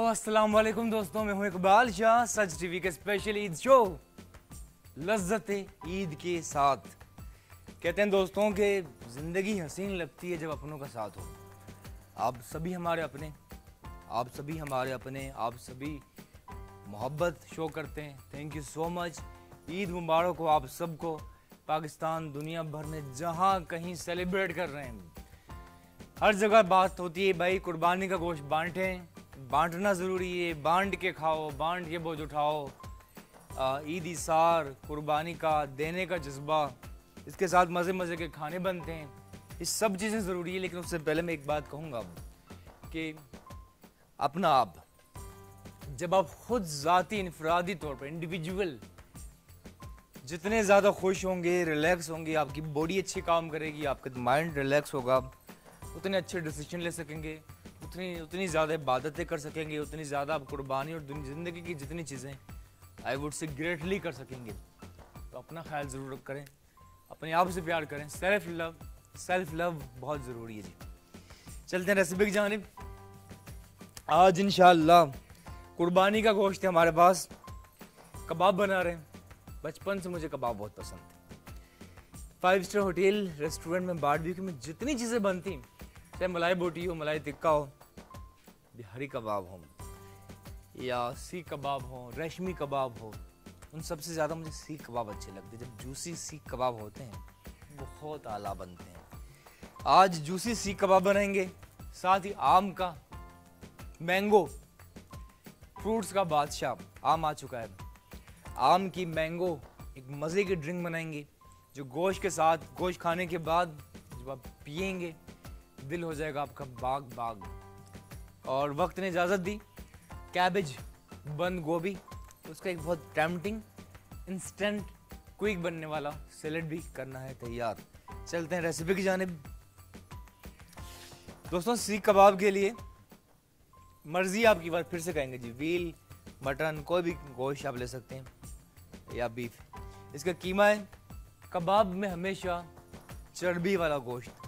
अस्सलाम वालेकुम दोस्तों, मैं हूं इकबाल शाह। सच टीवी के स्पेशल ईद शो लज्जत ईद के साथ। कहते हैं दोस्तों कि ज़िंदगी हसीन लगती है जब अपनों का साथ हो। आप सभी हमारे अपने, आप सभी हमारे अपने, आप सभी मोहब्बत शो करते हैं। Thank you so much. Eid मुबारक हो आप सबको। पाकिस्तान दुनिया भर में जहां कहीं सेलिब्रेट कर रहे हैं, हर जगह बात होती है भाई कुर्बानी का गोश्त बांटें। बांटना ज़रूरी है, बांट के खाओ, बांट के बोझ उठाओ। ईद इसार, कुर्बानी का देने का जज्बा, इसके साथ मज़े मज़े के खाने बनते हैं। ये सब चीज़ें ज़रूरी है। लेकिन उससे पहले मैं एक बात कहूँगा कि अपना आप, जब आप खुद ज़ाती इनफरादी तौर पर इंडिविजुअल जितने ज़्यादा खुश होंगे, रिलैक्स होंगे, आपकी बॉडी अच्छी काम करेगी, आपका माइंड रिलैक्स होगा, उतने अच्छे डिसीजन ले सकेंगे, उतनी ज़्यादा इबादतें कर सकेंगे, उतनी ज़्यादा आप कुर्बानी और ज़िंदगी की जितनी चीज़ें आई वुड से ग्रेटली कर सकेंगे। तो अपना ख्याल ज़रूर करें, अपने आप से प्यार करें। सेल्फ लव बहुत ज़रूरी है जी। चलते हैं रेसिपी की जानिब। आज इंशाअल्लाह कुर्बानी का गोश्त है हमारे पास। कबाब बना रहे हैं। बचपन से मुझे कबाब बहुत पसंद थे। 5 स्टार होटल रेस्टोरेंट में, बारबेक्यू में जितनी चीज़ें बनती, चाहे मलाई बोटी हो, मलाई टिक्का हो, बिहारी कबाब हो या सीख कबाब हो, रेशमी कबाब हो, उन सबसे ज़्यादा मुझे सीख कबाब अच्छे लगते हैं। जब जूसी सीख कबाब होते हैं बहुत आला बनते हैं। आज जूसी सीख कबाब बनाएंगे, साथ ही आम का, मैंगो, फ्रूट्स का बादशाह आम आ चुका है। आम की मैंगो एक मज़े की ड्रिंक बनाएंगे जो गोश्त के साथ, गोश्त खाने के बाद जब आप पिएंगे दिल हो जाएगा आपका बाग बाग। और वक्त ने इजाज़त दी, कैबेज बंद गोभी, उसका एक बहुत टेम्पटिंग इंस्टेंट क्विक बनने वाला सैलेड भी करना है तैयार। चलते हैं रेसिपी की जानिब। दोस्तों सीख कबाब के लिए मर्जी आपकी, बात फिर से कहेंगे जी, व्हील, मटन, कोई भी गोश्त आप ले सकते हैं या बीफ। इसका कीमा है, कबाब में हमेशा चर्बी वाला गोश्त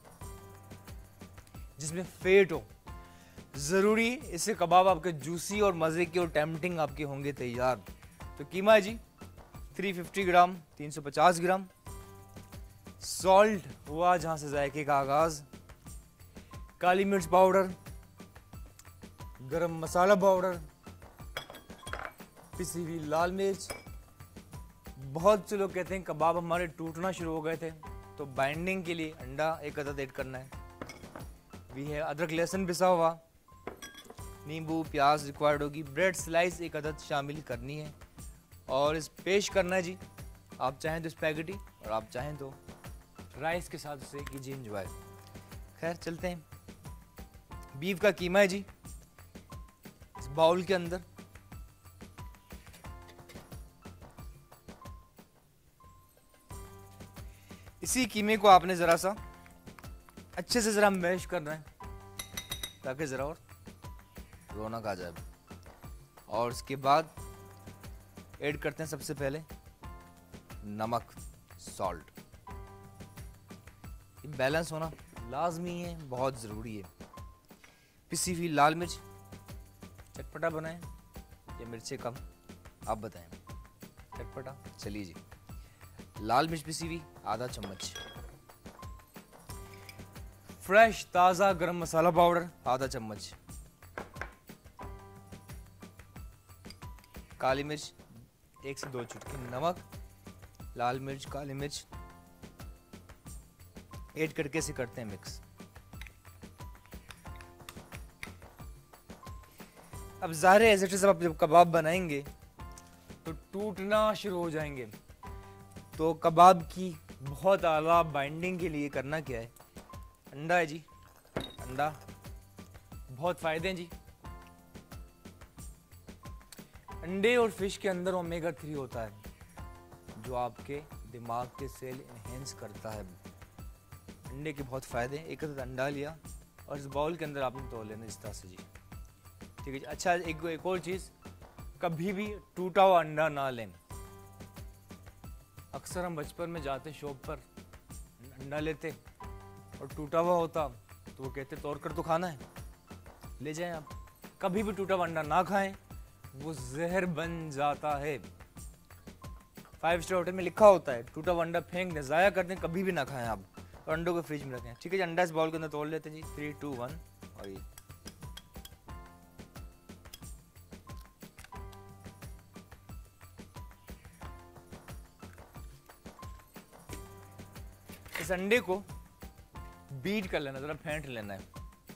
जिसमें फेट हो ज़रूरी। इससे कबाब आपके जूसी और मज़े के और टेम्पटिंग आपके होंगे तैयार। तो कीमा है जी 350 ग्राम, 350 ग्राम। सॉल्ट हुआ जहाँ से जायके का आगाज़। काली मिर्च पाउडर, गरम मसाला पाउडर, पिसी हुई लाल मिर्च। बहुत से लोग कहते हैं कबाब हमारे टूटना शुरू हो गए थे, तो बाइंडिंग के लिए अंडा एक अदद ऐड करना है। भी है अदरक लहसुन पिसा हुआ, नींबू, प्याज रिक्वायर्ड होगी। ब्रेड स्लाइस एक अदद शामिल करनी है और इस पेश करना है जी। आप चाहें तो स्पैगेटी और आप चाहें तो राइस के साथ उसे कीजिए एंजॉय। खैर चलते हैं। बीफ का कीमा है जी इस बाउल के अंदर। इसी कीमे को आपने ज़रा सा अच्छे से ज़रा मैश करना है ताकि ज़रा और रौनक आ जाए। और उसके बाद ऐड करते हैं सबसे पहले नमक, सॉल्ट। बैलेंस होना लाजमी है, बहुत ज़रूरी है। पिसी हुई लाल मिर्च, चटपटा बनाएं या मिर्चें कम, आप बताएं। चटपटा चलिए जी। लाल मिर्च पिसी हुई आधा चम्मच। फ्रेश ताज़ा गरम मसाला पाउडर आधा चम्मच। काली मिर्च 1 से 2 चुटकी। नमक, लाल मिर्च, काली मिर्च ऐड करके इसे करते हैं मिक्स। अब ज़ाहिर है ऐसे सब आप जब कबाब बनाएंगे तो टूटना शुरू हो जाएंगे। तो कबाब की बहुत आला बाइंडिंग के लिए करना क्या है, अंडा है जी। अंडा बहुत फ़ायदे हैं जी। अंडे और फिश के अंदर ओमेगा 3 होता है जो आपके दिमाग के सेल इनहेंस करता है। अंडे के बहुत फ़ायदे हैं। एक अंडा लिया और इस बाउल के अंदर आपने तोड़ लेना इस तरह से जी। ठीक है जी। अच्छा एक और चीज़, कभी भी टूटा हुआ अंडा ना लें। अक्सर हम बचपन में जाते शॉप पर, अंडा लेते और टूटा हुआ होता तो वो कहते तोड़ कर तो खाना है, ले जाएं आप। कभी भी टूटा हुआ अंडा ना खाएं, वो जहर बन जाता है। 5 स्टार होटल में लिखा होता है टूटा हुआ अंडा फेंक दें, ज़ाया कर दें, कभी भी ना खाएं आप, और अंडों को फ्रिज में रखें। ठीक है जी, अंडा इस बाउल के अंदर तोड़ लेते हैं जी। 3 2 1 और ये इस अंडे को बीट कर लेना, जरा फेंट लेना है।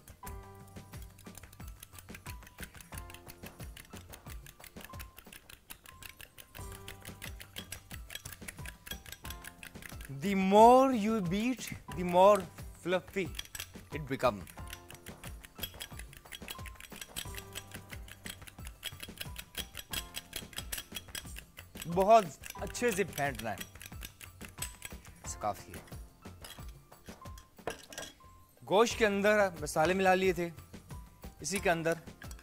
The more you beat, the more fluffy it become. बहुत अच्छे से फेंटना है, काफी है। गोश्त के अंदर मसाले मिला लिए थे, इसी के अंदर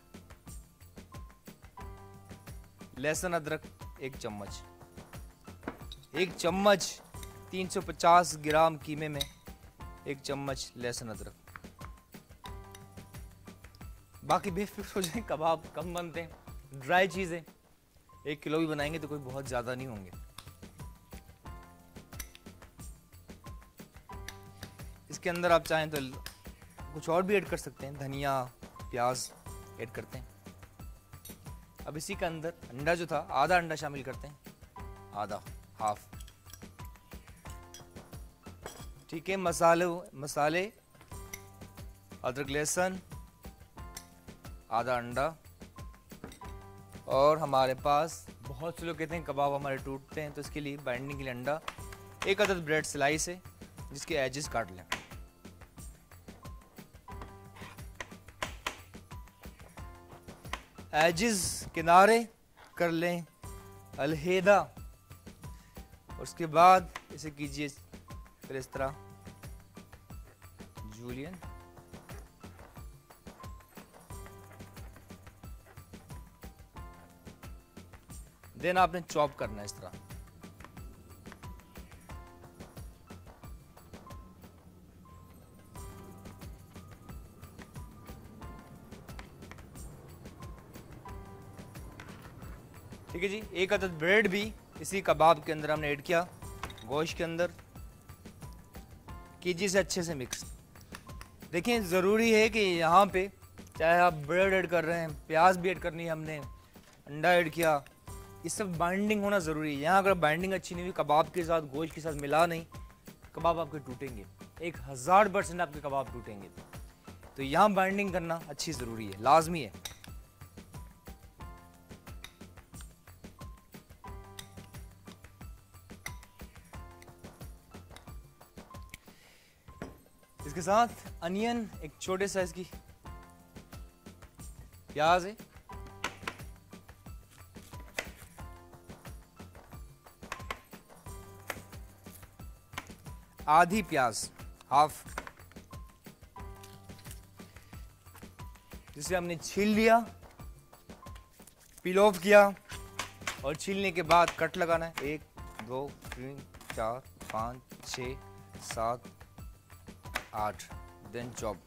लहसुन अदरक 1 चम्मच, 1 चम्मच 350 ग्राम कीमे में 1 चम्मच लहसुन अदरक। बाकी बेफिक्र हो जाए, कबाब कम बनते हैं, ड्राई चीज़ें 1 किलो भी बनाएंगे तो कोई बहुत ज़्यादा नहीं होंगे। इसके अंदर आप चाहें तो कुछ और भी ऐड कर सकते हैं, धनिया प्याज ऐड करते हैं। अब इसी के अंदर अंडा जो था, आधा अंडा शामिल करते हैं, आधा, हाफ। ठीक है, मसाले अदरक लहसुन, आधा अंडा, और हमारे पास बहुत से लोग कहते हैं कबाब हमारे टूटते हैं, तो इसके लिए बाइंडिंग के लिए अंडा, 1 अदद ब्रेड स्लाइस है जिसके एजेस काट लें। एजेस किनारे कर लें अलहदा, उसके बाद इसे कीजिए फिर इस तरह जूलियन। देन आपने चॉप करना है इस तरह। ठीक है जी, 1 अदद ब्रेड भी इसी कबाब के अंदर हमने ऐड किया, गोश्त के अंदर। कीजिए इसे अच्छे से मिक्स। देखिए ज़रूरी है कि यहाँ पे चाहे आप ब्रेड ऐड कर रहे हैं, प्याज भी ऐड करनी है हमने, अंडा ऐड किया, ये सब बाइंडिंग होना ज़रूरी है। यहाँ अगर बाइंडिंग अच्छी नहीं हुई, कबाब के साथ गोश्त के साथ मिला नहीं, कबाब आपके टूटेंगे, 1000% आपके कबाब टूटेंगे। तो यहाँ बाइंडिंग करना अच्छी ज़रूरी है, लाजमी है। इसके साथ अनियन, एक छोटे साइज की प्याज है, आधी प्याज, हाफ, जिसे हमने छील लिया, पील ऑफ किया, और छीलने के बाद कट लगाना है। 1 2 3 4 5 6 7 8, देन चॉप।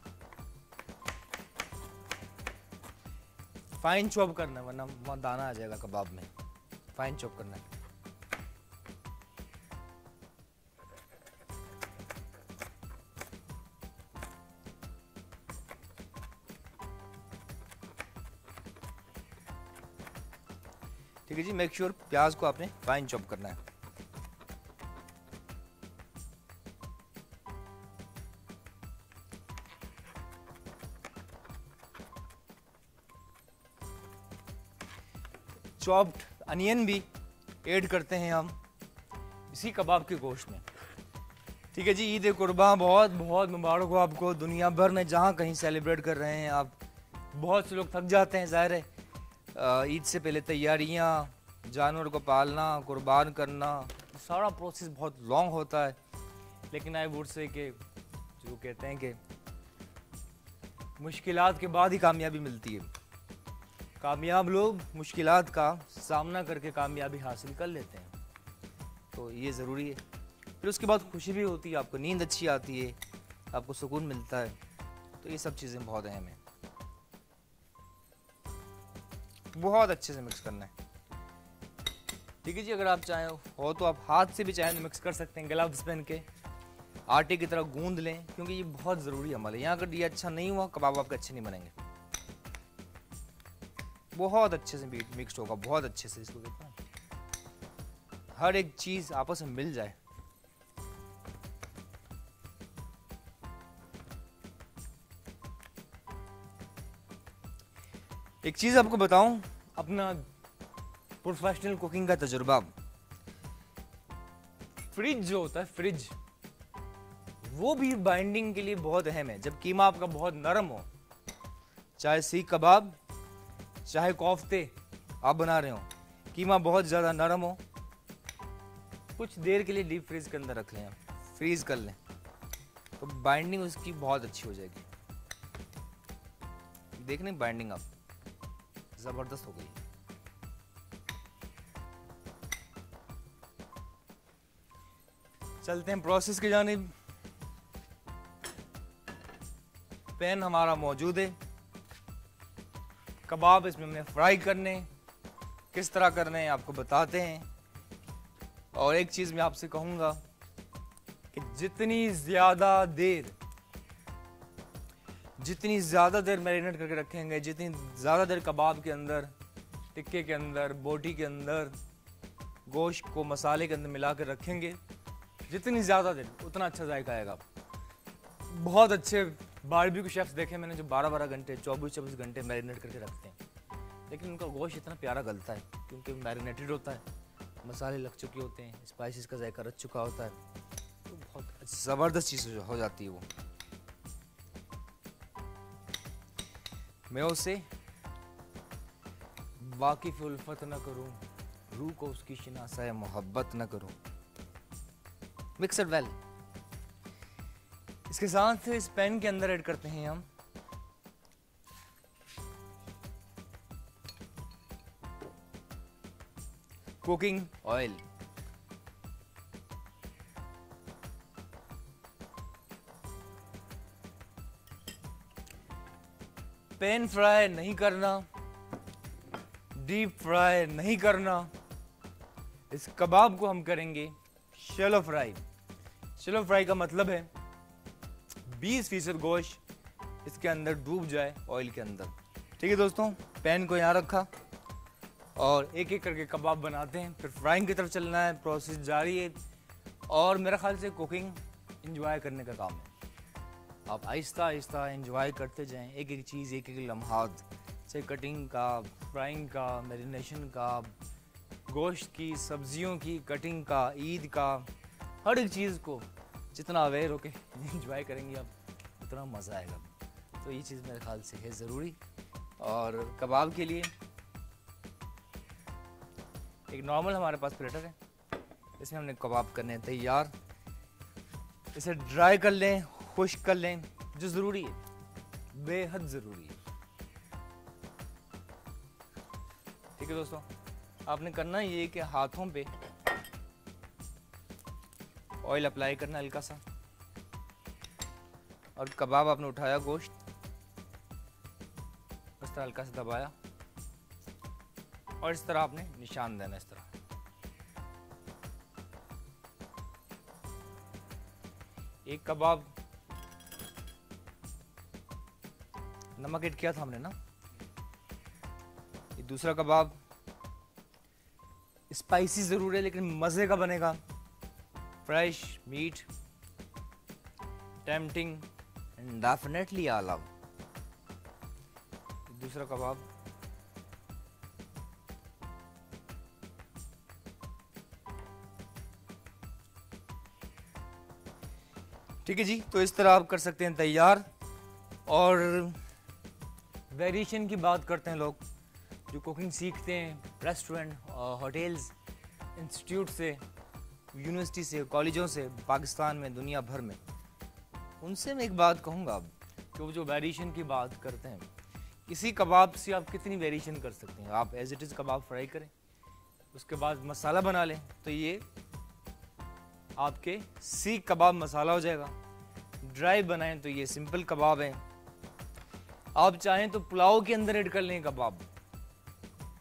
फाइन चॉप करना है वरना वहाँ दाना आ जाएगा कबाब में, फाइन चॉप करना है। ठीक है जी, मेक श्योर प्याज को आपने फाइन चॉप करना है। चॉप्ड अनियन भी ऐड करते हैं हम इसी कबाब के गोश्त में। ठीक है जी, ईद कुर्बान बहुत बहुत मुबारक हो आपको। दुनिया भर में जहाँ कहीं सेलिब्रेट कर रहे हैं आप, बहुत से लोग थक जाते हैं, ज़ाहिर है ईद से पहले तैयारियाँ, जानवर को पालना, कुर्बान करना, सारा प्रोसेस बहुत लॉन्ग होता है। लेकिन आई वुड से कि जो कहते हैं कि मुश्किलात के बाद ही कामयाबी मिलती है। कामयाब लोग मुश्किलात का सामना करके कामयाबी हासिल कर लेते हैं, तो ये ज़रूरी है। फिर उसके बाद खुशी भी होती है, आपको नींद अच्छी आती है, आपको सुकून मिलता है, तो ये सब चीज़ें बहुत अहम हैं। बहुत अच्छे से मिक्स करना है। ठीक है जी, अगर आप चाहें हो तो आप हाथ से भी चाहें तो मिक्स कर सकते हैं, ग्लव्स पहन के आटे की तरह गूंद लें, क्योंकि ये बहुत ज़रूरी अमल है। यहाँ अगर ये अच्छा नहीं हुआ कबाब आपके अच्छे नहीं बनेंगे। बहुत अच्छे से मिक्स होगा, बहुत अच्छे से। इसको देखो हर एक चीज़ आपस में मिल जाए। एक चीज़ आपको बताऊं, अपना प्रोफेशनल कुकिंग का तजुर्बा, फ्रिज जो होता है, फ्रिज वो भी बाइंडिंग के लिए बहुत अहम है। जब कीमा आपका बहुत नरम हो, चाहे सीख कबाब चाहे कोफ्ते आप बना रहे हो, कीमा बहुत ज़्यादा नरम हो, कुछ देर के लिए डीप फ्रीज के अंदर रख लें, फ्रीज कर लें, तो बाइंडिंग उसकी बहुत अच्छी हो जाएगी। देखने बाइंडिंग आप ज़बरदस्त हो गई। चलते हैं प्रोसेस की जानिब। पैन हमारा मौजूद है, कबाब इसमें हमने फ्राई करने, किस तरह करने हैं आपको बताते हैं। और एक चीज़ मैं आपसे कहूँगा कि जितनी ज़्यादा देर मैरिनेट करके रखेंगे, जितनी ज़्यादा देर कबाब के अंदर, टिक्के के अंदर, बोटी के अंदर, गोश्त को मसाले के अंदर मिला कर रखेंगे, जितनी ज़्यादा देर उतना अच्छा जायका आएगा। बहुत अच्छे बारबेक्यू शेफ्स देखे मैंने जो 12-12 घंटे 24-24 घंटे मैरिनेट करके रखते हैं, लेकिन उनका गोश्त इतना प्यारा गलता है क्योंकि मैरिनेटेड होता है, मसाले लग चुके होते हैं, स्पाइसेस का जायका रच चुका होता है, तो बहुत ज़बरदस्त चीज़ हो जाती है वो। मैं उसे वाकिफ़ उल्फत न करूं, रूह को उसकी शिनासा मोहब्बत न करूं। Mix it well. इसके साथ इस पैन के अंदर ऐड करते हैं हम कुकिंग ऑयल। पैन फ्राई नहीं करना, डीप फ्राई नहीं करना, इस कबाब को हम करेंगे शैलो फ्राई। शैलो फ्राई का मतलब है 20% गोश्त इसके अंदर डूब जाए ऑयल के अंदर। ठीक है दोस्तों, पैन को यहाँ रखा और एक एक करके कबाब बनाते हैं, फिर फ्राइंग की तरफ चलना है, प्रोसेस जारी है। और मेरा ख्याल से कुकिंग इंजॉय करने का काम है, आप आहिस्ता आहिस्ता इंजॉय करते जाएं, एक एक चीज़, एक एक लम्हात, चाहे कटिंग का, फ्राइंग का, मैरिनेशन का, गोश्त की, सब्जियों की कटिंग का, ईद का, हर एक चीज़ को जितना अवेयर होके इंजॉय करेंगे आप, उतना मज़ा आएगा। तो ये चीज़ मेरे ख्याल से है ज़रूरी। और कबाब के लिए एक नॉर्मल हमारे पास प्लेटर है, इसमें हमने कबाब करने हैं तैयार। इसे ड्राई कर लें, खुश्क कर लें, जो ज़रूरी है, बेहद ज़रूरी है। ठीक है दोस्तों, आपने करना ये कि हाथों पे ऑयल अप्लाई करना हल्का सा, और कबाब आपने उठाया, गोश्त इस तरह हल्का सा दबाया और इस तरह आपने निशान देना, इस तरह। एक कबाब नमक ऐड किया था हमने ना, ये दूसरा कबाब स्पाइसी जरूर है लेकिन मजे का बनेगा, fresh meat, tempting and definitely I love. दूसरा कबाब ठीक है जी, तो इस तरह आप कर सकते हैं तैयार। और वेरिएशन की बात करते हैं लोग जो कुकिंग सीखते हैं रेस्टोरेंट, होटल्स, इंस्टीट्यूट से, यूनिवर्सिटी से, कॉलेजों से, पाकिस्तान में, दुनिया भर में, उनसे मैं एक बात कहूँगा अब कि वो जो वेरिएशन की बात करते हैं, किसी कबाब से आप कितनी वेरिएशन कर सकते हैं। आप एज इट इज़ कबाब फ्राई करें, उसके बाद मसाला बना लें तो ये आपके सीख कबाब मसाला हो जाएगा। ड्राई बनाएं तो ये सिंपल कबाब है। आप चाहें तो पुलाव के अंदर ऐड कर लें कबाब,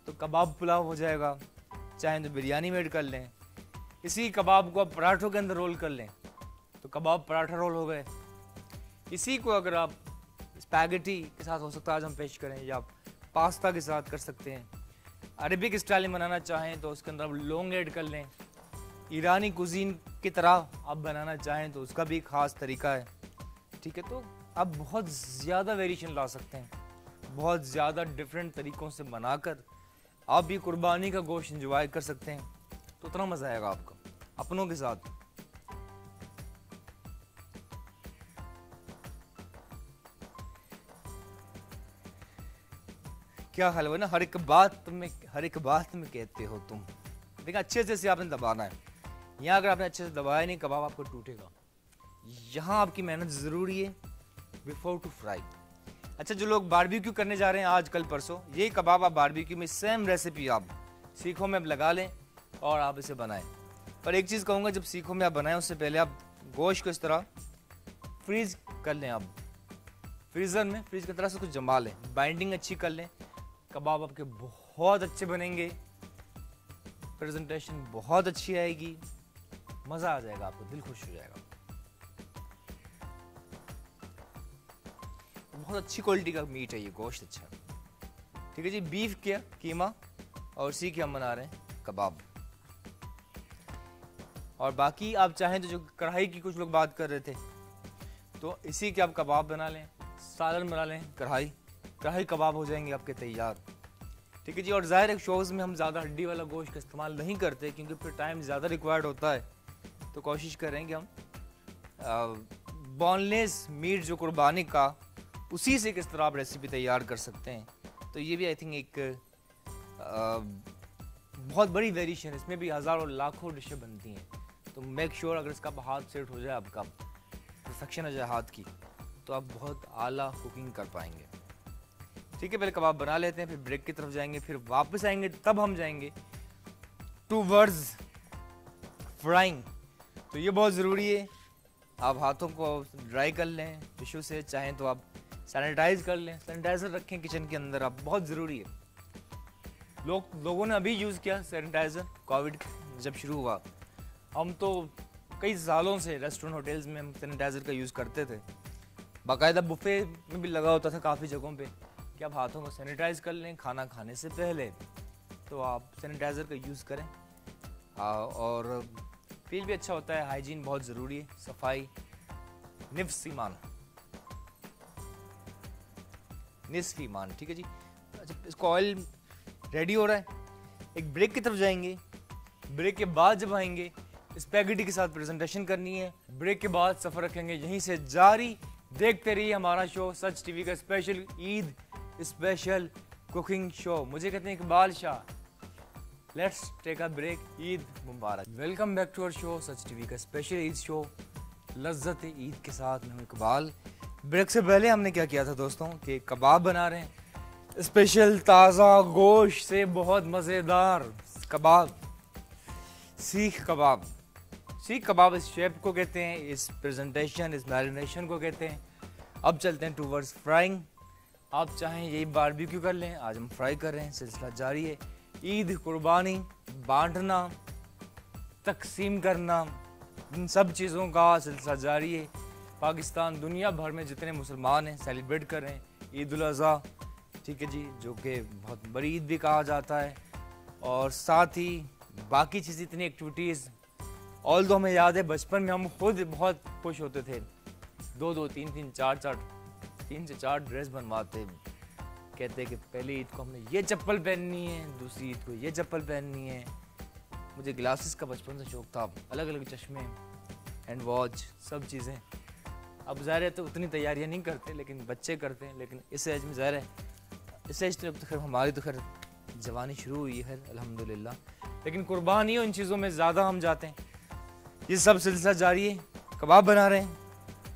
तो कबाब पुलाव हो जाएगा, चाहे तो बिरयानी मेड कर लें। इसी कबाब को आप पराठों के अंदर रोल कर लें तो कबाब पराठा रोल हो गए। इसी को अगर आप स्पैगेटी के साथ हो सकता है आज हम पेश करें, या आप पास्ता के साथ कर सकते हैं। अरेबिक स्टाइल में बनाना चाहें तो उसके अंदर आप लौंग ऐड कर लें। ईरानी कुजीन की तरह आप बनाना चाहें तो उसका भी ख़ास तरीका है, ठीक है। तो आप बहुत ज़्यादा वेरिएशन ला सकते हैं, बहुत ज़्यादा डिफरेंट तरीक़ों से बनाकर आप भी कुर्बानी का गोश्त इंजॉय कर सकते हैं। तो उतना मज़ा आएगा आपको अपनों के साथ। क्या हाल है ना, हर एक बात में कहते हो तुम। देखिए अच्छे से आपने दबाना है। यहाँ अगर आपने अच्छे से दबाया नहीं, कबाब आपको टूटेगा। यहाँ आपकी मेहनत ज़रूरी है बिफोर टू फ्राई। अच्छा, जो लोग बारबेक्यू करने जा रहे हैं आज कल परसों, ये कबाब आप बारबेक्यू में सेम रेसिपी आप सीखों में लगा लें और आप इसे बनाएं। पर एक चीज़ कहूँगा, जब सीखों में आप बनाएं उससे पहले आप गोश्त को इस तरह फ्रीज कर लें। आप फ्रीज़र में फ्रीज की तरह से कुछ जमा लें, बाइंडिंग अच्छी कर लें। कबाब आपके बहुत अच्छे बनेंगे, प्रेजेंटेशन बहुत अच्छी आएगी, मज़ा आ जाएगा, आपको दिल खुश हो जाएगा। बहुत अच्छी क्वालिटी का मीट है ये, गोश्त अच्छा, ठीक है जी। बीफ क्या कीमा और सी के हम बना रहे हैं कबाब। और बाकी आप चाहें तो जो कढ़ाई की कुछ लोग बात कर रहे थे, तो इसी के आप कबाब बना लें, सालन बना लें, कढ़ाई कबाब हो जाएंगे आपके तैयार, ठीक है जी। और ज़ाहिर है शोज़ में हम ज़्यादा हड्डी वाला गोश्त का इस्तेमाल नहीं करते क्योंकि फिर टाइम ज़्यादा रिक्वायर्ड होता है। तो कोशिश करेंगे हम बोनलेस मीट जो कुर्बानी का, उसी से किस तरह आप रेसिपी तैयार कर सकते हैं। तो ये भी आई थिंक एक बहुत बड़ी वेरिएशन है, इसमें भी हज़ारों लाखों डिशें बनती हैं। तो मेक श्योर अगर इसका हाथ सेट हो जाए, आपका परफेक्शन हो जाए हाथ की, तो आप बहुत आला कुकिंग कर पाएंगे, ठीक है। पहले कबाब बना लेते हैं, फिर ब्रेक की तरफ जाएंगे, फिर वापस आएंगे, तब हम जाएंगे टूवर्ड्स फ्राइंग। तो ये बहुत ज़रूरी है, आप हाथों को ड्राई कर लें टिश्यू से, चाहें तो आप सैनिटाइज कर लें, सैनिटाइज़र रखें किचन के अंदर, आप बहुत ज़रूरी है। लोगों ने अभी यूज़ किया सैनिटाइज़र, कोविड जब शुरू हुआ। हम तो कई सालों से रेस्टोरेंट होटल्स में हम सैनिटाइज़र का यूज़ करते थे, बाकायदा बुफे में भी लगा होता था काफ़ी जगहों पे कि आप हाथों को सैनिटाइज़ कर लें खाना खाने से पहले। तो आप सैनिटाइज़र का यूज़ करें और फील भी अच्छा होता है। हाइजीन बहुत ज़रूरी है, सफाई निफ्स ईमान, निस्फ ईमान, ठीक है जी। अच्छा, इसको ऑयल रेडी हो रहा है, एक ब्रेक की तरफ जाएंगे। ब्रेक के बाद जब आएंगे, स्पैगेटी के साथ प्रेजेंटेशन करनी है। ब्रेक के बाद सफ़र रखेंगे यहीं से जारी। देखते रहिए हमारा शो सच टीवी का special Eid special cooking show. मुझे कहते हैं Iqbal Shah. Let's take a break. Eid मुबारक। Welcome back to our show Sach TV का स्पेशल ईद शो लज्जत ईद के साथ मैं हूं इकबाल। ब्रेक से पहले हमने क्या किया था दोस्तों कि कबाब बना रहे हैं स्पेशल ताज़ा गोश्त से, बहुत मज़ेदार कबाब, सीख कबाब। सीख कबाब इस शेप को कहते हैं, इस प्रेजेंटेशन, इस मैरिनेशन को कहते हैं। अब चलते हैं टूवर्ड्स फ्राइंग। आप चाहें यही बारबेक्यू कर लें, आज हम फ्राई कर रहे हैं, सिलसिला जारी है। ईद, कुर्बानी, बांटना, तकसीम करना, इन सब चीज़ों का सिलसिला जारी है। पाकिस्तान दुनिया भर में जितने मुसलमान हैं सेलिब्रेट कर रहे हैं ईद उल अज़हा, ठीक है जी, जो कि बहुत बड़ी ईद भी कहा जाता है। और साथ ही बाकी चीज़ें, इतनी एक्टिविटीज़, ऑल दो हमें याद है बचपन में हम खुद बहुत खुश होते थे, 2-2, 3-3, 4-4, 3 से 4 ड्रेस बनवाते, कहते कि पहली ईद को हमने ये चप्पल पहननी है, दूसरी ईद को ये चप्पल पहननी है। मुझे ग्लासेस का बचपन से शौक था, अलग अलग चश्मे, हैंड वॉच, सब चीज़ें। अब ज़ाहिर है तो उतनी तैयारियां नहीं करते, लेकिन बच्चे करते हैं। लेकिन इस एज में ज़ाहिर है, इस एज तो खैर हमारी तो खैर जवानी शुरू हुई है अल्हम्दुलिल्लाह, लेकिन कुर्बानी इन चीज़ों में ज़्यादा हम जाते हैं। ये सब सिलसिला जारी है। कबाब बना रहे हैं,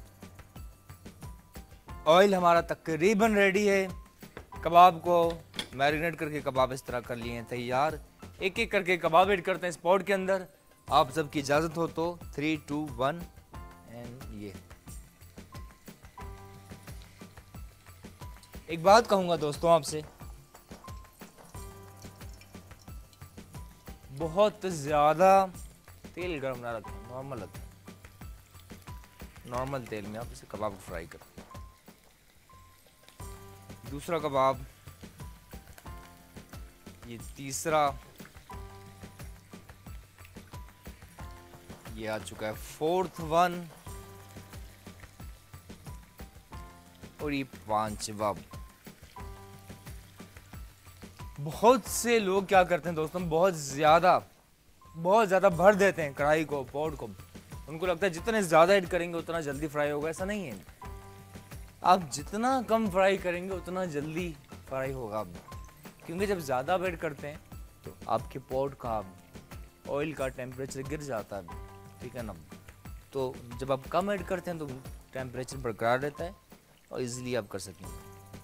ऑयल हमारा तकरीबन रेडी है। कबाब को मैरिनेट करके कबाब इस तरह कर लिए हैं तैयार। एक एक करके कबाब ऐड करते हैं इस पॉट के अंदर। आप सबकी इजाज़त हो तो 3, 2, 1 एंड ये। एक बात कहूँगा दोस्तों आपसे, बहुत ज़्यादा तेल गर्म ना रखें, नॉर्मल रखें। नॉर्मल तेल में आप इसे कबाब को फ्राई करें। दूसरा कबाब, ये तीसरा, ये आ चुका है फोर्थ वन, और ये पांचवा। बहुत से लोग क्या करते हैं दोस्तों, बहुत ज़्यादा भर देते हैं कढ़ाई को, पॉट को। उनको लगता है जितने ज़्यादा ऐड करेंगे उतना जल्दी फ्राई होगा। ऐसा नहीं है, आप जितना कम फ्राई करेंगे उतना जल्दी फ्राई होगा। क्योंकि जब ज़्यादा ऐड करते हैं तो आपके पॉट का ऑयल का टेम्परेचर गिर जाता है, ठीक है ना। तो जब आप कम ऐड करते हैं तो टेम्परेचर बरकरार रहता है और इजीली आप कर सकेंगे।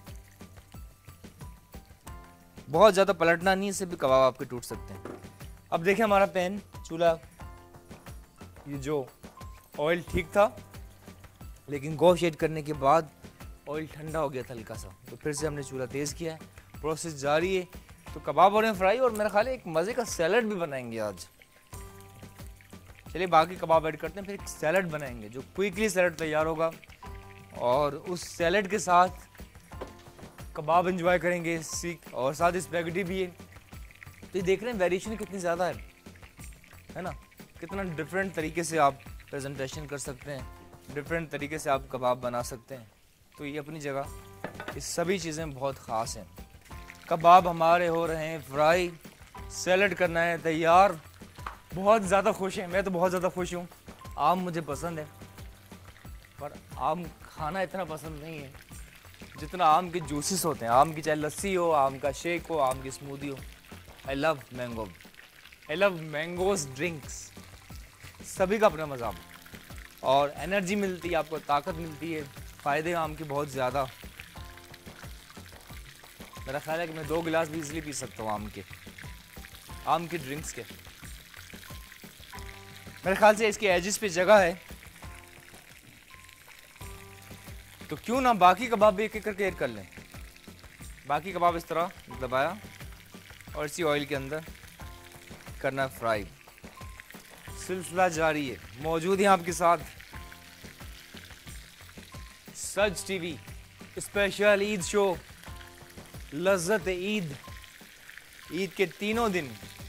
बहुत ज़्यादा पलटना नहीं, इससे भी कबाब आपके टूट सकते हैं। अब देखिए हमारा पैन, चूल्हा, ये जो ऑयल ठीक था, लेकिन गोश्त ऐड करने के बाद ऑयल ठंडा हो गया था हल्का सा, तो फिर से हमने चूल्हा तेज़ किया है। प्रोसेस जारी है। तो कबाब हो रहे हैं फ्राई, और मेरा ख्याल है एक मज़े का सैलड भी बनाएंगे आज। चलिए बाकी कबाब ऐड करते हैं, फिर एक सैलड बनाएंगे जो क्विकली सैलड तैयार होगा, और उस सैलड के साथ कबाब एंजॉय करेंगे, और साथ स्पैगेटी भी है। तो ये देख रहे हैं वेरिएशन कितनी ज़्यादा है ना। कितना डिफरेंट तरीके से आप प्रेजेंटेशन कर सकते हैं, डिफरेंट तरीके से आप कबाब बना सकते हैं। तो ये अपनी जगह ये सभी चीज़ें बहुत ख़ास हैं। कबाब हमारे हो रहे हैं फ्राई, सैलड करना है तैयार। बहुत ज़्यादा खुश हैं, मैं तो बहुत ज़्यादा खुश हूँ। आम मुझे पसंद है, पर आम खाना इतना पसंद नहीं है जितना आम के जूसेस होते हैं। आम की चाहे लस्सी हो, आम का शेक हो, आम की स्मूदी हो। I love mango, I love mangoes drinks. सभी का अपना मज़ा, और एनर्जी मिलती है आपको, ताकत मिलती है, फ़ायदे आम के बहुत ज़्यादा। मेरा ख्याल है कि मैं 2 गिलास भी इजीली पी सकता हूँ आम की ड्रिंक्स के। मेरे ख्याल से इसके एजेस पे जगह है, तो क्यों ना बाकी कबाब भी एक एक करके ऐड कर लें। बाकी कबाब इस तरह दबाया और इसी ऑयल के अंदर करना फ्राई। सिलसिला जारी है। मौजूद हैं आपके साथ Sach TV special Eid show, लज्जत ईद। ईद के तीनों दिन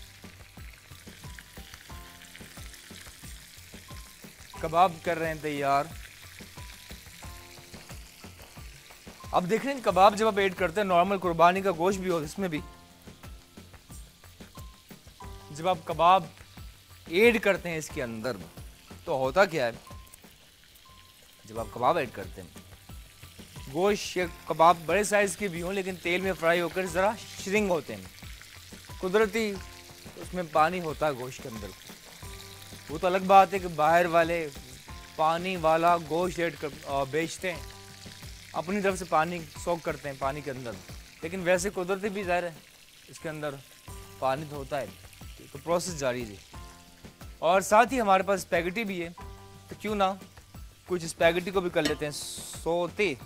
कबाब कर रहे हैं तैयार। अब देख रहे हैं कबाब जब आप ऐड करते हैं, नॉर्मल कुर्बानी का गोश्त भी हो, इसमें भी जब आप कबाब ऐड करते हैं इसके अंदर, तो होता क्या है, जब आप कबाब ऐड करते हैं, गोश्त या कबाब बड़े साइज़ के भी हों लेकिन तेल में फ्राई होकर ज़रा श्रिंक होते हैं। कुदरती उसमें पानी होता है गोश्त के अंदर। वो तो अलग बात है कि बाहर वाले पानी वाला गोश्त ऐड कर बेचते हैं, अपनी तरफ से पानी सोख करते हैं पानी के अंदर, लेकिन वैसे कुदरती भी ज़ाहिर है इसके अंदर पानी तो होता है। तो प्रोसेस जारी है। और साथ ही हमारे पास स्पैगेटी भी है, तो क्यों ना कुछ स्पैगेटी को भी कर लेते हैं सोते।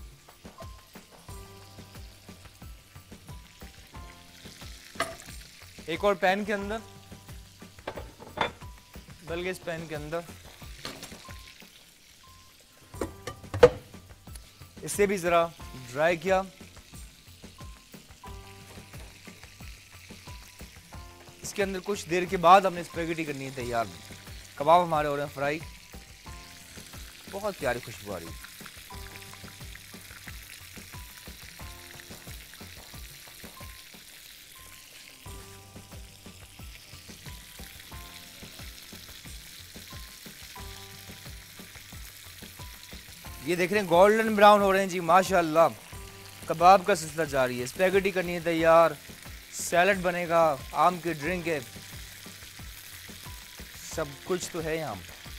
एक और पैन के अंदर डाल के, इस पैन के अंदर इसे भी ज़रा ड्राई किया। इसके अंदर कुछ देर के बाद हमने स्पैगेटी करनी है तैयार। कबाब हमारे हो रहे हैं फ्राई, बहुत प्यारी खुशबू आ रही है। ये देख रहे हैं गोल्डन ब्राउन हो रहे हैं जी, माशाल्लाह। कबाब का सिलसिला जारी है। स्पैगेटी करनी है तैयार, सैलड बनेगा, आम की ड्रिंक है, सब कुछ तो है यहाँ।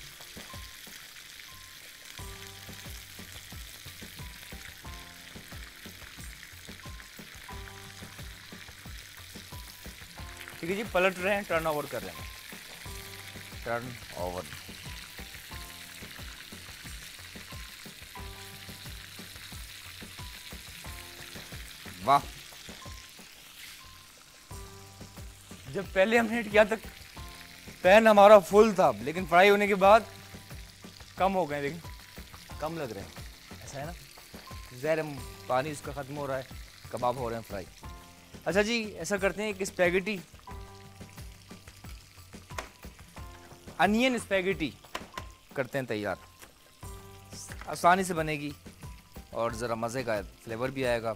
ठीक है जी, पलट रहे हैं, टर्न ओवर कर रहे हैं, टर्न ओवर। वाह, जब पहले हमने हिट किया था पैन हमारा फुल था, लेकिन फ्राई होने के बाद कम हो गए, लेकिन कम लग रहे हैं, ऐसा है ना, ज़हर पानी उसका ख़त्म हो रहा है, कबाब हो रहे हैं फ्राई। अच्छा जी, ऐसा करते हैं कि स्पैगेटी, अनियन स्पैगेटी करते हैं तैयार, आसानी से बनेगी और ज़रा मज़े का फ्लेवर भी आएगा।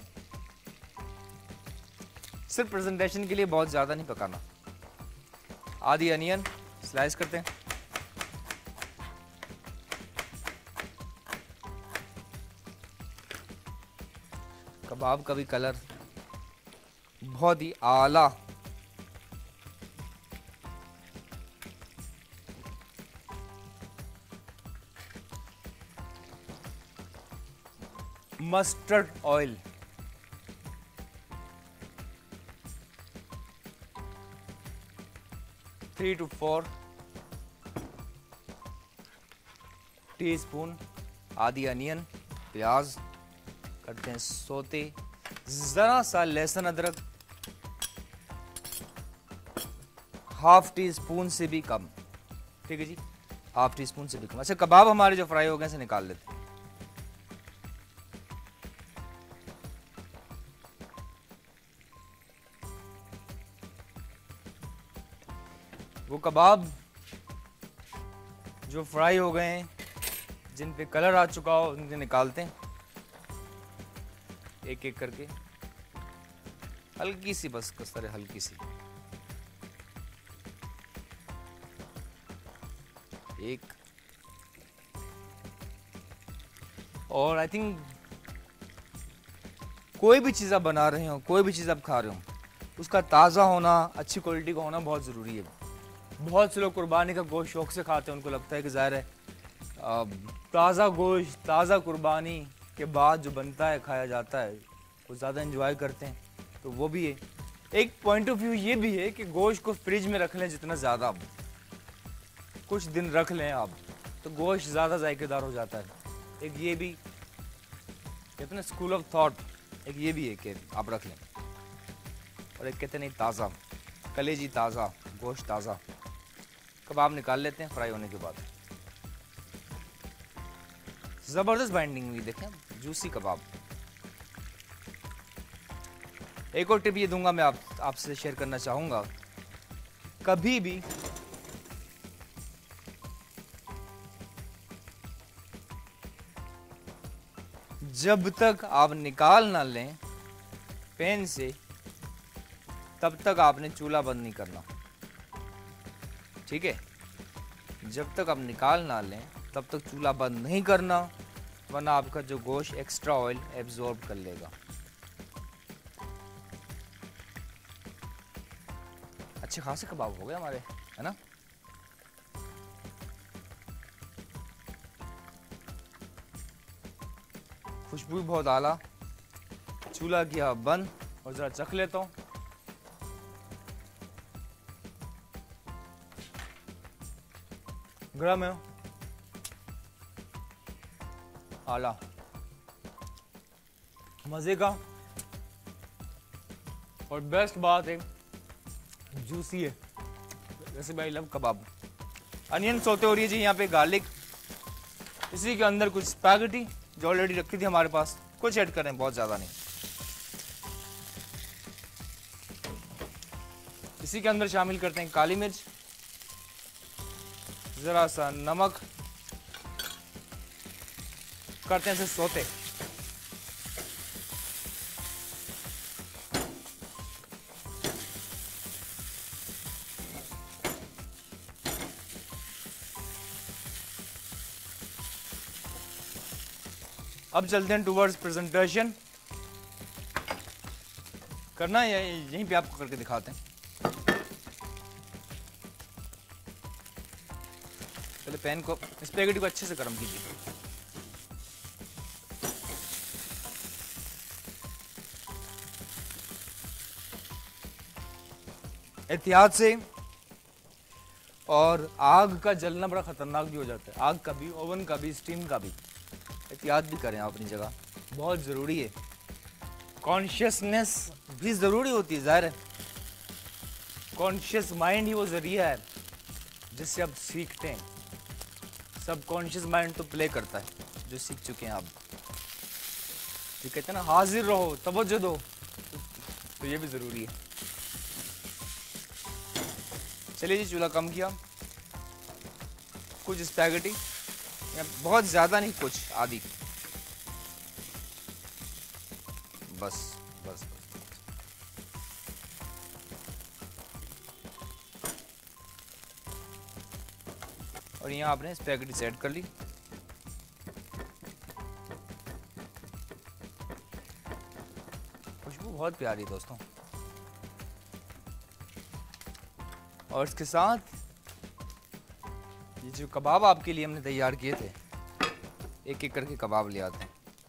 सिर्फ प्रेजेंटेशन के लिए बहुत ज़्यादा नहीं पकाना। आधी अनियन स्लाइस करते हैं, कबाब का भी कलर बहुत ही आला, mustard oil, three to 4 teaspoon. आधी अनियन, प्याज करते हैं सोते, जरा सा लहसुन अदरक, हाफ टी स्पून से भी कम, ठीक है जी, हाफ टी स्पून से भी कम। अच्छा, कबाब हमारे जो फ्राई हो गए इसे निकाल लेते हैं। वो कबाब जो फ्राई हो गए हैं, जिन पे कलर आ चुका हो, उनसे निकालते हैं एक एक करके, हल्की सी बस कसर है, हल्की सी, एक। और आई थिंक कोई भी चीज़ आप बना रहे हो, कोई भी चीज़ आप खा रहे हो, उसका ताज़ा होना, अच्छी क्वालिटी का होना बहुत ज़रूरी है। बहुत से लोग कुर्बानी का गोश्त शौक से खाते हैं, उनको लगता है कि ज़ाहिर है ताज़ा गोश्त, ताज़ा कुर्बानी के बाद जो बनता है, खाया जाता है, वो ज़्यादा एंजॉय करते हैं, तो वो भी है। एक पॉइंट ऑफ व्यू ये भी है कि गोश्त को फ्रिज में रख लें जितना ज़्यादा, आप कुछ दिन रख लें आप, तो गोश्त ज़्यादा जायकेदार हो जाता है। एक ये भी कहते हैं स्कूल ऑफ थॉट, एक ये भी है कि आप रख लें, और एक कहते नहीं ताज़ा, कलेजी ताज़ा, गोश्त ताज़ा। कबाब निकाल लेते हैं फ्राई होने के बाद, ज़बरदस्त बाइंडिंग हुई, देखें जूसी कबाब। एक और टिप ये दूंगा मैं आपसे शेयर करना चाहूँगा, कभी भी जब तक आप निकाल ना लें पैन से, तब तक आपने चूल्हा बंद नहीं करना, ठीक है। जब तक आप निकाल ना लें तब तक चूल्हा बंद नहीं करना, वरना आपका जो गोश्त एक्स्ट्रा ऑयल एब्जॉर्ब कर लेगा। अच्छे खासे कबाब हो गए हमारे, है ना। खुशबू बहुत आला, चूल्हा किया बंद, और जरा चख लेता हूँ। गरम है, आला, मजे का, और बेस्ट बात है जूसी है, जैसे भाई लव कबाब। अनियन सोते हो रही है जी, यहाँ पे गार्लिक, इसी के अंदर कुछ स्पैगेटी जो ऑलरेडी रखी थी हमारे पास, कुछ ऐड करें, बहुत ज़्यादा नहीं। इसी के अंदर शामिल करते हैं काली मिर्च, ज़रा सा नमक, करते हैं इसे सोते। अब चलते हैं टूवर्ड्स प्रेजेंटेशन। करना है यहीं पे आपको करके दिखाते हैं। पहले पैन को, स्पैगेटी को अच्छे से गर्म कीजिए। एहतियात से, और आग का जलना बड़ा खतरनाक भी हो जाता है, आग का भी, ओवन का भी, स्टीम का भी। एहतियात भी करें आप अपनी जगह, बहुत ज़रूरी है। कॉन्शियसनेस भी ज़रूरी होती है, ज़ाहिर है, कॉन्शियस माइंड ही वो ज़रिया है जिससे आप सीखते हैं। सबकॉन्शियस माइंड तो प्ले करता है जो सीख चुके हैं आप। जो कहते हैं ना हाजिर रहो, तवज्जो दो, तो ये भी ज़रूरी है। चलिए जी, चूल्हा कम किया। कुछ स्पैगेटी, या बहुत ज़्यादा नहीं, कुछ आधी, बस बस। और यहाँ आपने स्पैगेटी सेट कर ली। खुशबू बहुत प्यारी है दोस्तों। और इसके साथ ये जो कबाब आपके लिए हमने तैयार किए थे, एक एक करके कबाब ले आते हैं।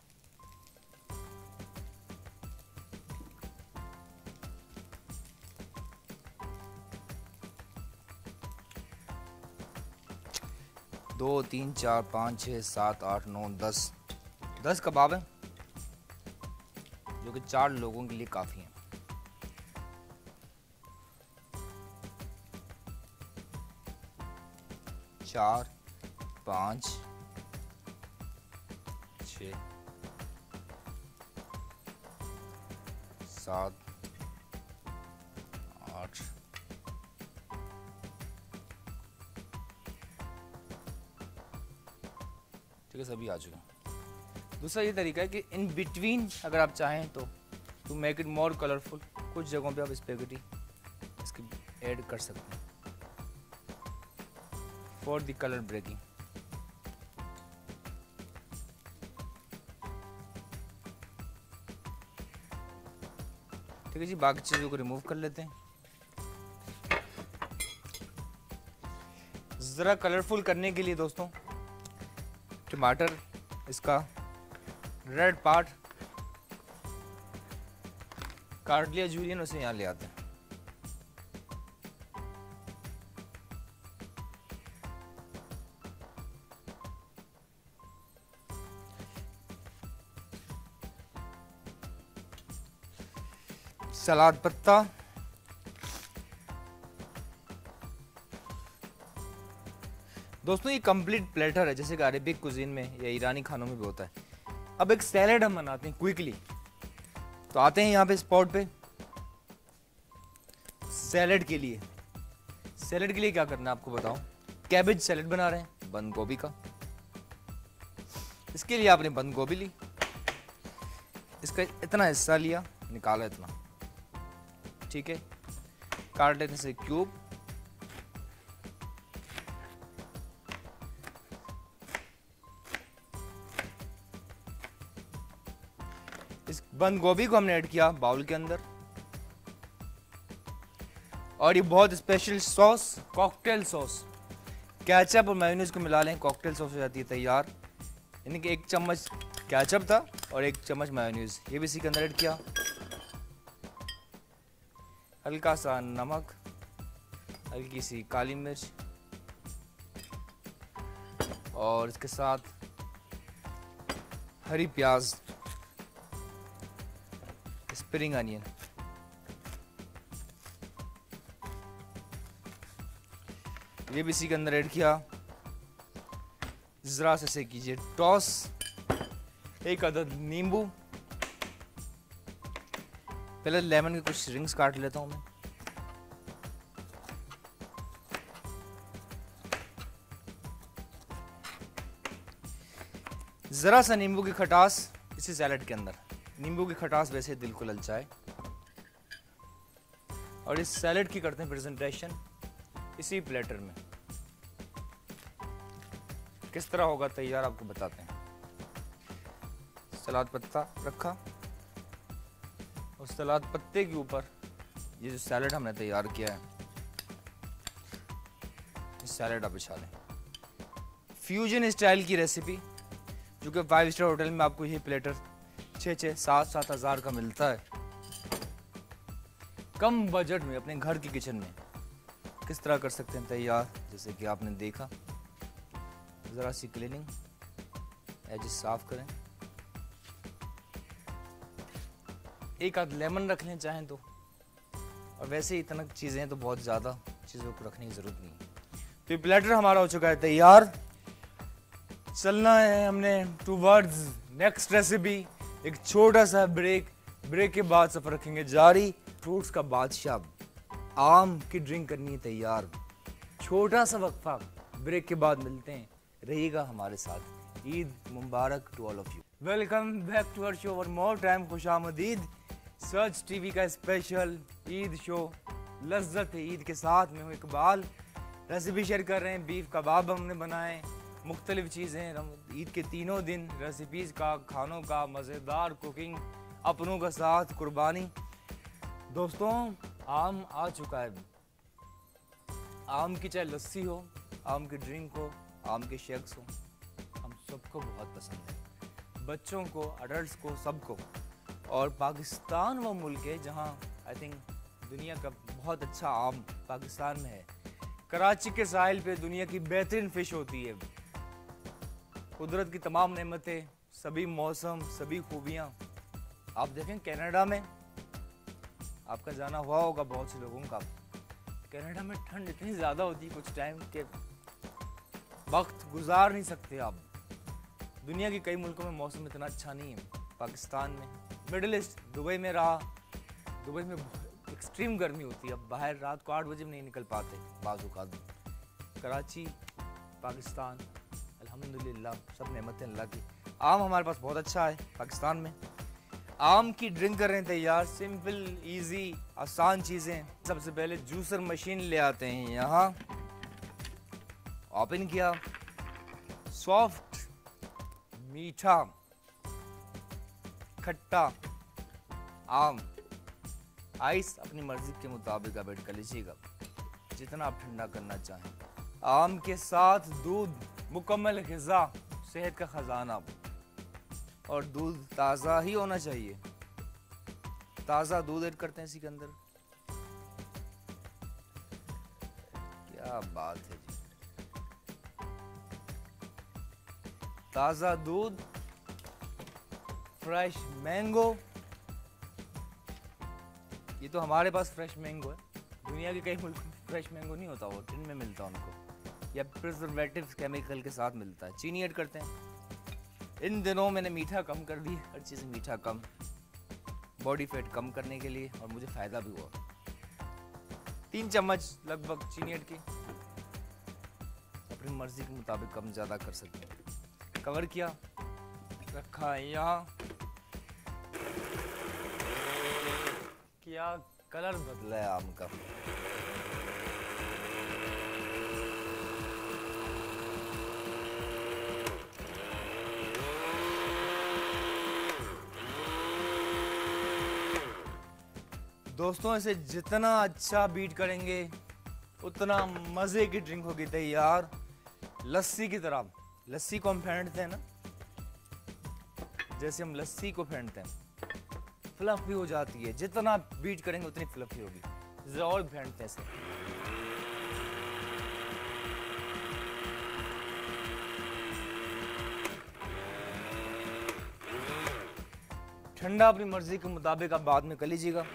दो, तीन, चार, 5, 6, 7, 8, 9, 10 कबाब हैं, जो कि 4 लोगों के लिए काफ़ी हैं। चार, 5, 6, 7, 8, ठीक है, सभी आ चुके हैं। दूसरा ये तरीका है कि इन बिटवीन अगर आप चाहें तो to make it more colourful, कुछ जगहों पे आप स्पैगेटी इसकी ऐड कर सकते हैं फॉर द कलर ब्रेकिंग। ठीक है जी, बाकी चीज़ों को रिमूव कर लेते हैं। ज़रा कलरफुल करने के लिए दोस्तों टमाटर, इसका रेड पार्ट काट लिया जूलियन, उसे यहाँ ले आते हैं। सलाद पत्ता, दोस्तों ये कंप्लीट प्लेटर है, जैसे कि अरेबिक कुजीन में या ईरानी खानों में भी होता है। अब एक सैलेड हम बनाते हैं क्विकली, तो आते हैं यहाँ पे स्पॉट पे। सैलेड के लिए क्या करना है आपको बताओ। कैबेज सैलेड बना रहे हैं, बंद गोभी का। इसके लिए आपने बंद गोभी ली, इसका इतना हिस्सा लिया, निकाला इतना, ठीक है। काट लेते से क्यूब। इस बंद गोभी को हमने ऐड किया बाउल के अंदर। और ये बहुत special sauce, cocktail sauce, ketchup और मेयोनीज को मिला लें, कॉकटेल सॉस हो जाती है तैयार। यानी कि 1 चम्मच केचप था और 1 चम्मच मेयोनीज, ये भी इसी के अंदर ऐड किया। हल्का सा नमक, हल्की सी काली मिर्च, और इसके साथ हरी प्याज, स्प्रिंग अनियन। ये भी इसी के अंदर ऐड किया। जरा से कीजिए टॉस। 1 अदद नींबू, पहले लेमन के कुछ रिंग्स काट लेता हूं मैं। जरा सा नींबू की खटास इसी सैलेड के अंदर। नींबू की खटास वैसे दिल को ललचाए। और इस सैलेड की करते हैं प्रेजेंटेशन इसी प्लेटर में। किस तरह होगा तैयार आपको बताते हैं। सलाद पत्ता रखा, और सलाद पत्ते के ऊपर ये जो सैलेड हमने तैयार किया है, इस सैलेड आप बिछा दें। फ्यूजन स्टाइल की रेसिपी, जो कि 5 स्टार होटल में आपको ये प्लेटर 6-7 हज़ार का मिलता है। कम बजट में अपने घर की किचन में किस तरह कर सकते हैं तैयार, जैसे कि आपने देखा। ज़रा सी क्लीनिंग, एजेस साफ करें। 1 आध लेमन रख लें चाहें तो, और वैसे ही इतना चीज़ें हैं तो बहुत ज़्यादा चीज़ों को रखने की ज़रूरत नहीं है। तो प्लेटर हमारा हो चुका है तैयार। चलना है हमने टूवर्ड्स नेक्स्ट रेसिपी। एक छोटा सा ब्रेक के बाद सफर रखेंगे जारी। फ्रूट्स का बादशाह आम की ड्रिंक करनी है तैयार। छोटा सा वक्फा, ब्रेक के बाद मिलते हैं, रहिएगा हमारे साथ। ईद मुबारक to all of you. Welcome back to our show one more time. खुशामदीद सर्च टीवी का स्पेशल ईद शो लज्जत ईद के साथ मैं हूँ इकबाल। रेसिपी शेयर कर रहे हैं। बीफ कबाब हमने बनाए, मुख्तलिफ चीज़ें ईद के तीनों दिन, रेसिपीज़ का, खानों का, मज़ेदार कुकिंग, अपनों का साथ, कुर्बानी। दोस्तों आम आ चुका है। आम की चाहे लस्सी हो, आम की ड्रिंक हो, आम के शेक्स हो, हम सबको बहुत पसंद है, बच्चों को, अडल्ट्स को, सबको। और पाकिस्तान वो मुल्क है जहाँ आई थिंक दुनिया का बहुत अच्छा आम पाकिस्तान में है। कराची के साहिल पे दुनिया की बेहतरीन फ़िश होती है। कुदरत की तमाम नेमतें, सभी मौसम, सभी खूबियाँ। आप देखें कनाडा में, आपका जाना हुआ होगा बहुत से लोगों का, कनाडा में ठंड इतनी ज़्यादा होती है कुछ टाइम के वक्त गुजार नहीं सकते आप। दुनिया के कई मुल्कों में मौसम इतना अच्छा नहीं है। पाकिस्तान में, मिडिल ईस्ट, दुबई में रहा, दुबई में एक्सट्रीम गर्मी होती है। अब बाहर रात को 8 बजे में नहीं निकल पाते बाज़ औक़ात। कराची, पाकिस्तान, अल्हम्दुलिल्लाह सब नेमतें अल्लाह की। आम हमारे पास बहुत अच्छा है पाकिस्तान में। आम की ड्रिंक कर रहे हैं तैयार। सिंपल, इजी, आसान चीज़ें। सबसे पहले जूसर मशीन ले आते हैं यहाँ, ओपन किया, सॉफ्ट, मीठा, खट्टा आम, आइस अपनी मर्जी के मुताबिक आप ऐड कर लीजिएगा, जितना आप ठंडा करना चाहें। आम के साथ दूध, मुकम्मल ग़िज़ा, सेहत का ख़जाना। और दूध ताज़ा ही होना चाहिए। ताज़ा दूध ऐड करते हैं इसी के अंदर। क्या बात है जी, ताज़ा दूध, फ्रेश मैंगो। ये तो हमारे पास फ्रेश मैंगो है, दुनिया के कई मुल्क में फ्रेश मैंगो नहीं होता, वो टिन में मिलता है उनको, या प्रिजर्वेटिव केमिकल के साथ मिलता है। चीनी ऐड करते हैं। इन दिनों मैंने मीठा कम कर दी, हर चीज़ मीठा कम, बॉडी फैट कम करने के लिए, और मुझे फ़ायदा भी हुआ। 3 चम्मच लगभग चीनी ऐड की, अपनी मर्ज़ी के मुताबिक कम ज़्यादा कर सकते हैं। कवर किया, रखा है यहाँ। क्या कलर बदला है आम का। दोस्तों इसे जितना अच्छा बीट करेंगे उतना मज़े की ड्रिंक होगी तैयार। लस्सी की तरह। लस्सी को हम फेंटते हैं ना, जैसे हम लस्सी को फेंटते हैं, फ्लफी हो जाती है। जितना बीट करेंगे उतनी फ्लफी होगी। जरा और फेंटते हैं इसे। ठंडा अपनी मर्जी के मुताबिक आप बाद में कर लीजिएगा।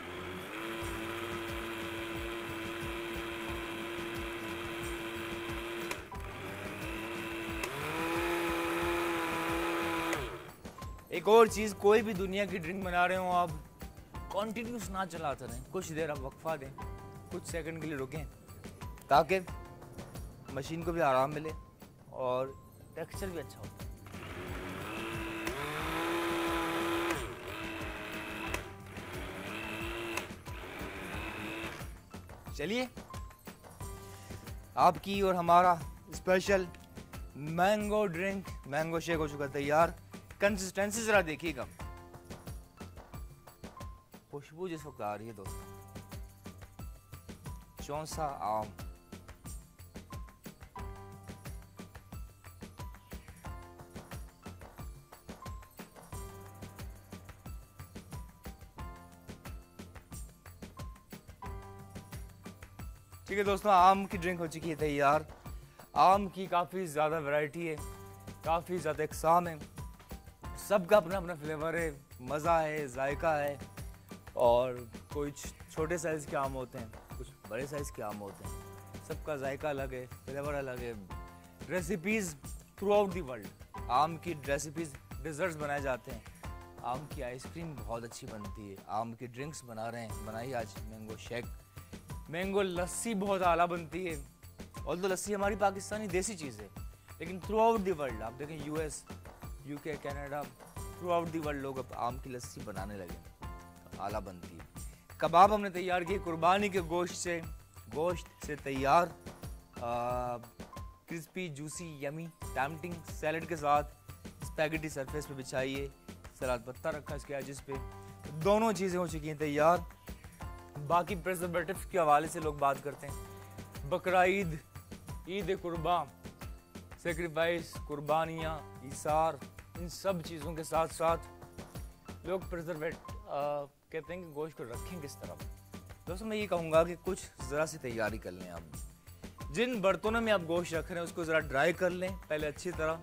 एक और चीज़, कोई भी दुनिया की ड्रिंक बना रहे हो आप, कॉन्टिन्यूस ना चलाते रहें, कुछ देर आप वक्फा दें, कुछ सेकंड के लिए रुकें, ताकि मशीन को भी आराम मिले और टेक्सचर भी अच्छा हो। चलिए, आपकी और हमारा special mango drink, mango shake हो चुका तैयार। कंसिस्टेंसी जरा देखिएगा, खुशबू जिस वक्त आ रही है दोस्तों, चौसा आम। ठीक है दोस्तों, आम की ड्रिंक हो चुकी है तैयार। आम की काफ़ी ज़्यादा वैरायटी है, काफ़ी ज़्यादा इकसाम है, सबका अपना अपना फ्लेवर है, मज़ा है, जायका है। और कुछ छोटे साइज़ के आम होते हैं, कुछ बड़े साइज़ के आम होते हैं। सबका जायका अलग है, फ्लेवर अलग है। Recipes throughout the world, आम की रेसिपीज़, डिज़र्ट्स बनाए जाते हैं। आम की आइसक्रीम बहुत अच्छी बनती है, आम की ड्रिंक्स बना रहे हैं, बनाई आज मैंगो शेक। मैंगो लस्सी बहुत आला बनती है। और तो लस्सी हमारी पाकिस्तानी देसी चीज़ है, लेकिन थ्रू आउट दी वर्ल्ड आप देखें US, UK, Canada, throughout the world लोग अब आम की लस्सी बनाने लगे, आला बनती है। कबाब हमने तैयार किए कुर्बानी के गोश्त से तैयार, crispy, juicy, yummy, tempting. Salad के साथ स्पैगेटी सरफेस पे बिछाइए, सलाद पत्ता रखा इसके एजेस पे। दोनों चीज़ें हो चुकी हैं तैयार। बाकी प्रिजर्वेटिव्स के हवाले से लोग बात करते हैं। बकरा ईद, ईद कुर्बान, सेक्रीफाइस, कुर्बानियाँ, ईसार, इन सब चीज़ों के साथ साथ लोग कहते हैं कि गोश्त को रखें किस तरह। दोस्तों मैं ये कहूँगा कि कुछ ज़रा सी तैयारी कर लें आप। जिन बर्तनों में आप गोश्त रख रहे हैं उसको ज़रा ड्राई कर लें पहले अच्छी तरह।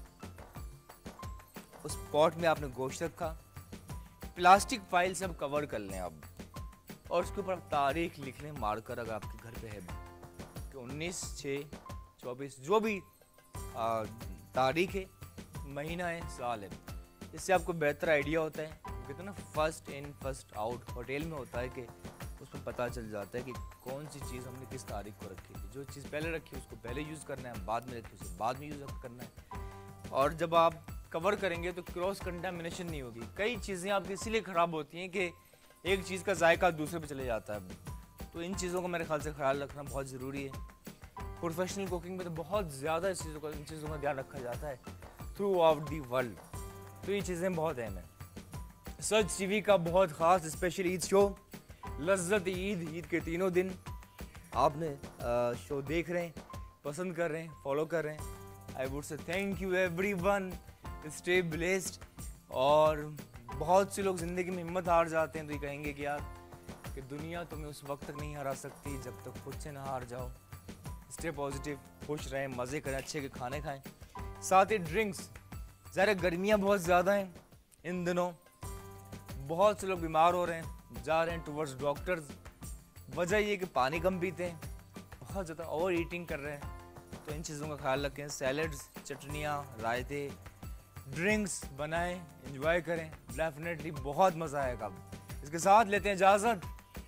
उस पॉट में आपने गोश्त रखा, प्लास्टिक फाइल से आप कवर कर लें आप, और उसके ऊपर तारीख लिख लें मार्कर, अगर आपके घर पे है कि 19/6/24, जो भी तारीख है, महीना है, साल है। इससे आपको बेहतर आइडिया होता है। कहते हैं ना first in first out, hotel में होता है कि उसमें पता चल जाता है कि कौन सी चीज़ हमने किस तारीख को रखी है। जो चीज़ पहले रखी है उसको पहले यूज़ करना है, बाद में रखी उसे बाद में यूज़ करना है। और जब आप कवर करेंगे तो क्रॉस कंटामिनेशन नहीं होगी। कई चीज़ें आपकी इसीलिए ख़राब होती हैं कि एक चीज़ का जायका दूसरे पे चले जाता है। तो इन चीज़ों का मेरे ख्याल से ख्याल रखना बहुत ज़रूरी है। प्रोफेशनल कुकिंग में तो बहुत ज़्यादा इन चीज़ों का ध्यान रखा जाता है थ्रू आउट दी वर्ल्ड। तो ये चीज़ें बहुत अहम हैं। सच TV का बहुत ख़ास स्पेशल ईद शो लज्जत ईद के तीनों दिन आपने शो देख रहे हैं, पसंद कर रहे हैं, फॉलो कर रहे हैं। I would say thank you everyone, stay blessed. और बहुत से लोग ज़िंदगी में हिम्मत हार जाते हैं तो ये कहेंगे कि यार कि दुनिया तुम्हें उस वक्त तक नहीं हरा सकती जब तक खुद से ना हार जाओ। स्टे पॉजिटिव, खुश रहें, मज़े करें, अच्छे के खाने खाएं, साथ ही ड्रिंक्स। ज़रा गर्मियाँ बहुत ज़्यादा हैं इन दिनों, बहुत से लोग बीमार हो रहे हैं, जा रहे हैं टुवर्ड्स डॉक्टर्स। वजह ये कि पानी कम पीते हैं, बहुत ज़्यादा ओवर ईटिंग कर रहे हैं। तो इन चीज़ों का ख्याल रखें। सैलड्स, चटनियाँ, रायते, ड्रिंक्स बनाएं, एंजॉय करें, डेफिनेटली बहुत मज़ा आएगा। इसके साथ लेते हैं इजाज़त।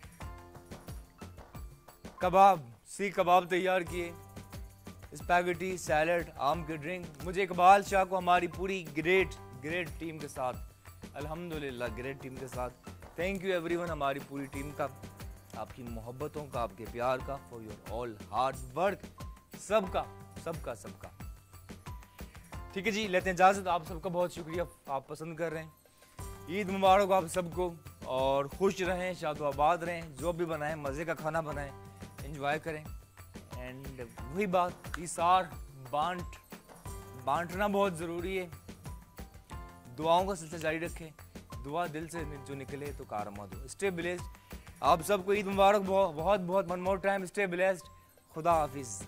कबाब, सीख कबाब तैयार किए, स्पैगेटी, सैलड, आम की ड्रिंक। मुझे इकबाल शाह को हमारी पूरी ग्रेट टीम के साथ, अल्हम्दुलिल्लाह ग्रेट टीम के साथ, थैंक यू एवरीवन, हमारी पूरी टीम का, आपकी मोहब्बतों का, आपके प्यार का, for your all hard work, सबका। ठीक है जी, लेते हैं इजाज़त। आप सबका बहुत शुक्रिया, आप पसंद कर रहे हैं। ईद मुबारक आप सबको, और खुश रहें, शादोआबाद रहें, जो भी बनाएं मज़े का खाना बनाएं, एंजॉय करें। एंड वही बात, ईसार बांटना बहुत ज़रूरी है। दुआओं का सिलसिला जारी रखें, दुआ दिल से जो निकले तो कारआमद हो। Stay blessed. आप सबको ईद मुबारक बहुत बहुत one more time. Stay blessed. खुदा हाफिज़।